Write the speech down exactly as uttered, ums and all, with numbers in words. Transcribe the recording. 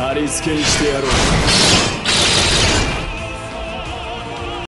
り付けにしてやろう。